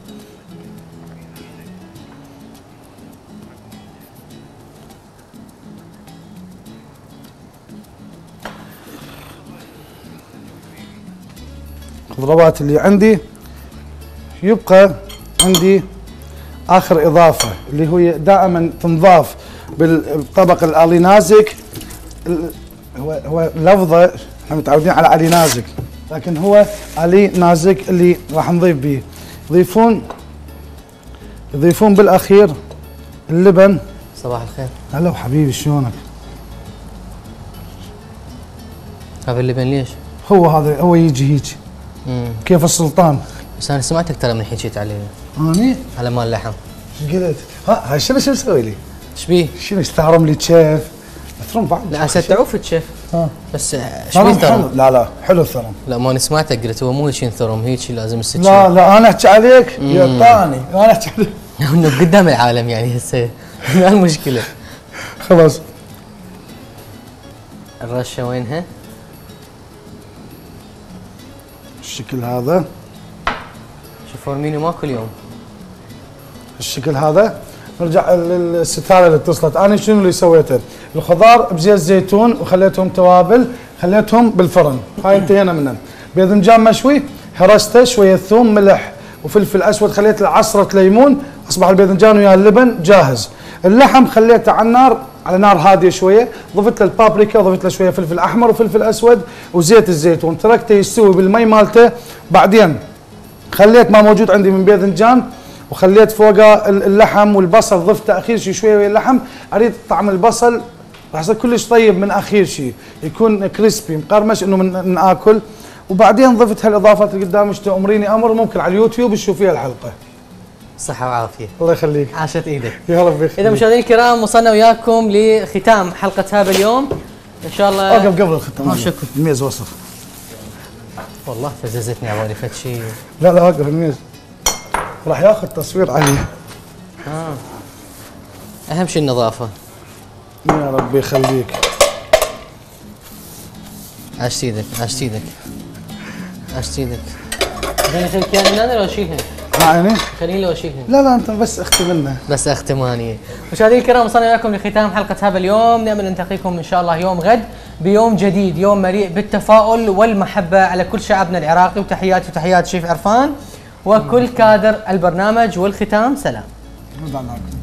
S2: الخضروات اللي عندي يبقى عندي اخر اضافه اللي هي دائما تنضاف بالطبق الالي نازك. هو هو لفظه احنا متعودين على الي نازك لكن هو الي نازك اللي راح نضيف به. يضيفون يضيفون بالاخير اللبن.
S1: صباح الخير.
S2: هلا وحبيبي شلونك؟
S1: هذا اللبن ليش؟
S2: هو هذا هو يجي هيك.
S1: امم
S2: كيف السلطان؟
S1: بس انا سمعتك ترى من حكيت عليه.
S2: اني؟
S1: على مال اللحم.
S2: ايش قلت؟ ها هاي شنو شو مسوي لي؟
S1: ايش بيه؟
S2: شنو استهرم لي الشيف؟ اثرم بعد.
S1: لا هسه تعوف الشيف. ها بس ايش
S2: بيه
S1: ثرم؟
S2: لا لا حلو الثرم.
S1: لا ما انا سمعتك قلت هو مو هيك ثرم هيك لازم السكين.
S2: لا لا انا احكي عليك يعطاني انا احكي عليك.
S1: انه قدام العالم يعني هسه ما المشكله.
S2: خلاص.
S1: الرشه وينها؟
S2: الشكل هذا.
S1: شوفوا مينو ماكو اليوم.
S2: الشكل هذا نرجع للستاره اللي اتصلت. انا شنو اللي سويته؟ الخضار بزيت زيتون وخليتهم توابل خليتهم بالفرن هاي انتهينا منها. باذنجان مشوي هرسته شويه ثوم ملح وفلفل اسود خليت له عصره ليمون اصبح الباذنجان ويا اللبن جاهز. اللحم خليته على النار على نار هاديه شويه ضفت له البابريكا وضفت له شويه فلفل احمر وفلفل اسود وزيت الزيتون تركته يستوي بالمي مالته. بعدين خليت ما موجود عندي من باذنجان وخليت فوقه اللحم والبصل ضفت اخير شيء شويه ويا اللحم. اريد طعم البصل راح يصير كلش طيب من اخير شيء يكون كريسبي مقرمش انه من ناكل. وبعدين ضفت هالاضافات اللي قدامك تأمريني امر ممكن على اليوتيوب تشوفيها الحلقه.
S1: صحة وعافية.
S2: الله يخليك.
S1: عاشت ايدك.
S2: يا رب يخليك.
S1: اذا مشاهدينا الكرام وصلنا وياكم لختام حلقة هذا اليوم ان شاء الله.
S2: اوقف قبل الختام.
S1: ما شكرا.
S2: الميز وسخ.
S1: والله فززتني عبالي فد شيء.
S2: لا لا وقف الميز. راح ياخذ تصوير عليه.
S1: اه اهم شيء النظافة.
S2: يا رب يخليك.
S1: عاشت ايدك عاشت ايدك عاشت ايدك. خليني اخلي الكيان هنا لو اشيلهن؟
S2: عيني؟
S1: خليني لو اشيلهن.
S2: لا لا انت بس اختي منا.
S1: بس اختمانية. مشاهدينا الكرام وصلنا وياكم لختام حلقة هذا اليوم، نأمل نلتقيكم ان شاء الله يوم غد بيوم جديد، يوم مليء بالتفاؤل والمحبة على كل شعبنا العراقي، وتحياتي وتحيات شيف عرفان وكل كادر البرنامج، والختام سلام.